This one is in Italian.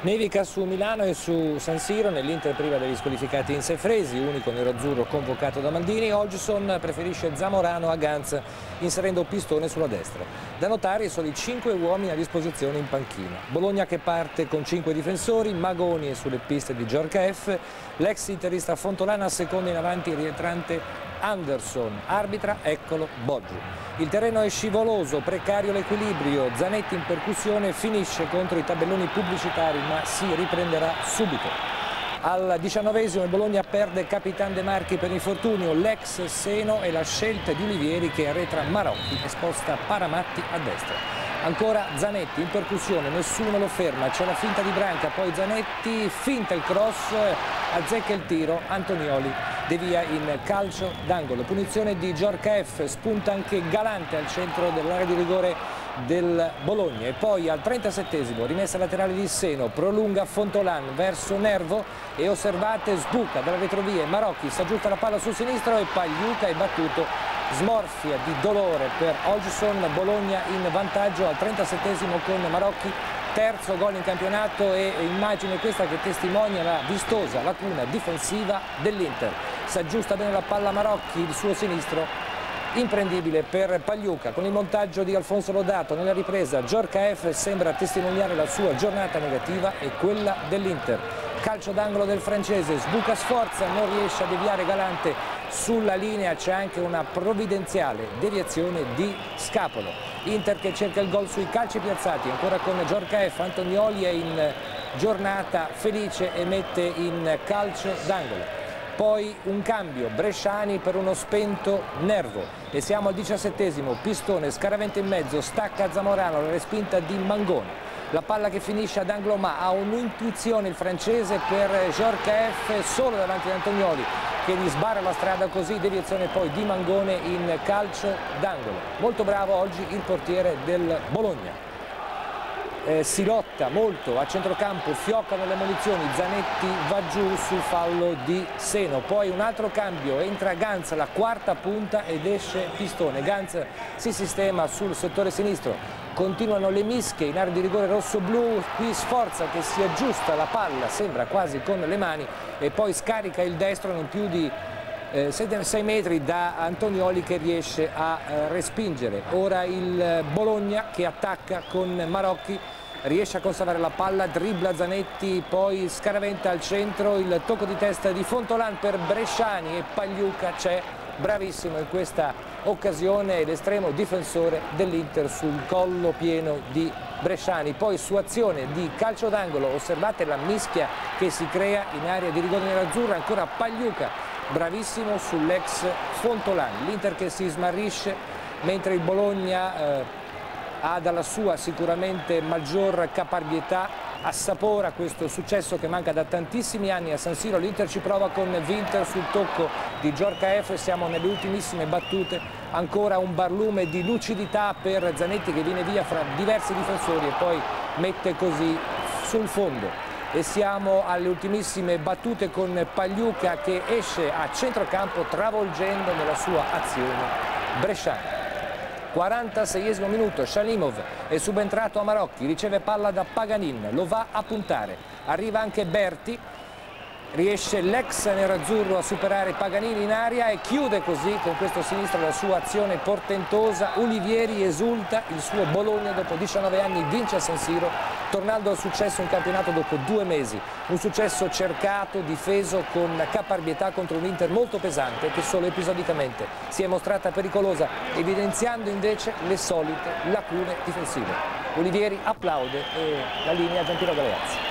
Nevica su Milano e su San Siro, nell'Inter priva degli squalificati in Sefresi, unico nero-azzurro convocato da Maldini. Hodgson preferisce Zamorano a Ganz, inserendo Pistone sulla destra. Da notare sono i 5 uomini a disposizione in panchina. Bologna che parte con 5 difensori, Magoni è sulle piste di Giorca F, l'ex interista Fontolana seconda in avanti, rientrante Anderson, arbitra Eccolo Boggiu. Il terreno è scivoloso, precario l'equilibrio, Zanetti in percussione finisce contro i tabelloni pubblicitari ma si riprenderà subito. Al 19esimo il Bologna perde Capitan De Marchi per infortunio, l'ex Seno e la scelta di Olivieri che arretra Marocchi e sposta Paramatti a destra. Ancora Zanetti in percussione, nessuno lo ferma, c'è la finta di Branca, poi Zanetti finta il cross, azzecca il tiro, Antonioli devia in calcio d'angolo. Punizione di Giorca F, spunta anche Galante al centro dell'area di rigore del Bologna e poi al 37esimo rimessa laterale di Seno, prolunga Fontolan verso Nervo e osservate sbuca dalla retrovia, Marocchi s'aggiusta la palla sul sinistro e Pagliuca è battuto, smorfia di dolore per Hodgson, Bologna in vantaggio al 37esimo con Marocchi, terzo gol in campionato e immagine questa che testimonia la vistosa lacuna difensiva dell'Inter. S'aggiusta bene la palla Marocchi, il suo sinistro imprendibile per Pagliuca con il montaggio di Alfonso Lodato. Nella ripresa Giorca F sembra testimoniare la sua giornata negativa e quella dell'Inter. Calcio d'angolo del francese, sbuca sforza, non riesce a deviare Galante sulla linea, c'è anche una provvidenziale deviazione di Scapolo. Inter che cerca il gol sui calci piazzati, ancora con Giorca F, Antonioli è in giornata felice e mette in calcio d'angolo. Poi un cambio, Bresciani per uno spento Nervo e siamo al 17esimo, Pistone, scaraventa in mezzo, stacca Zamorano, la respinta di Mangone. La palla che finisce ad angolo ma ha un'intuizione il francese per Giorca F solo davanti ad Antonioli che gli sbarra la strada così, deviazione poi di Mangone in calcio d'angolo. Molto bravo oggi il portiere del Bologna. Si lotta molto a centrocampo, fioccano le munizioni, Zanetti va giù sul fallo di Seno, poi un altro cambio, entra Ganz, la quarta punta ed esce Pistone. Ganz si sistema sul settore sinistro, continuano le mischie in area di rigore rosso-blu, qui Sforza che si aggiusta la palla, sembra quasi con le mani e poi scarica il destro non più di 6 metri da Antonioli che riesce a respingere. Ora il Bologna che attacca con Marocchi, riesce a conservare la palla, dribbla Zanetti, poi scaraventa al centro, il tocco di testa di Fontolan per Bresciani e Pagliuca c'è, bravissimo in questa occasione l'estremo difensore dell'Inter sul collo pieno di Bresciani. Poi su azione di calcio d'angolo, osservate la mischia che si crea in area di rigore nerazzurra, ancora Pagliuca bravissimo sull'ex Fontolan. L'Inter che si smarrisce mentre il Bologna ha dalla sua sicuramente maggior caparbietà, assapora questo successo che manca da tantissimi anni a San Siro. L'Inter ci prova con Winter sul tocco di Giorca F, siamo nelle ultimissime battute, ancora un barlume di lucidità per Zanetti che viene via fra diversi difensori e poi mette così sul fondo. E siamo alle ultimissime battute con Pagliuca che esce a centrocampo travolgendo nella sua azione Bresciani. 46esimo minuto, Shalimov è subentrato a Marocchi, riceve palla da Paganin, lo va a puntare, arriva anche Berti, riesce l'ex nerazzurro a superare Paganini in aria e chiude così con questo sinistro la sua azione portentosa. Olivieri esulta, il suo Bologna dopo 19 anni vince a San Siro, tornando al successo in campionato dopo 2 mesi. Un successo cercato, difeso con caparbietà contro un Inter molto pesante che solo episodicamente si è mostrata pericolosa, evidenziando invece le solite lacune difensive. Olivieri applaude e la linea a Gianpiero Galeazzi.